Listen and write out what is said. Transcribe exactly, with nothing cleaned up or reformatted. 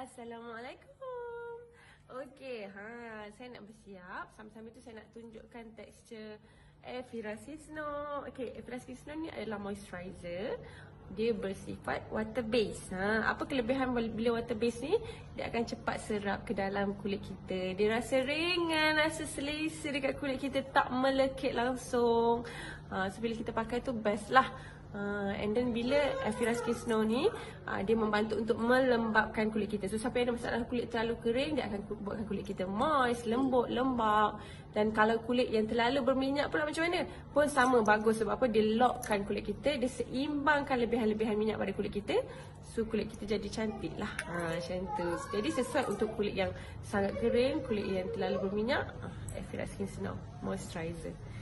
Assalamualaikum. Okey, ha, saya nak bersiap. Sambil-sambil tu saya nak tunjukkan tekstur Effira Snow. Okey, Effira Snow ni adalah moisturizer. Dia bersifat water base. Ha, apa kelebihan bila water base ni? Dia akan cepat serap ke dalam kulit kita. Dia rasa ringan, rasa selesa dekat kulit kita, tak melekit langsung. Ha, so bila kita pakai tu best lah. Uh, and then bila Effira Snow ni uh, dia membantu untuk melembabkan kulit kita. So siapa yang ada masalah kulit terlalu kering, dia akan buatkan kulit kita moist, lembut, lembab. Dan kalau kulit yang terlalu berminyak pula macam mana? Pun sama, bagus. Sebab apa? Dia lockkan kulit kita, dia seimbangkan lebihan-lebihan minyak pada kulit kita. So kulit kita jadi cantik lah. Ha, macam tu. Jadi sesuai untuk kulit yang sangat kering, kulit yang terlalu berminyak, uh, Effira Snow Moisturizer.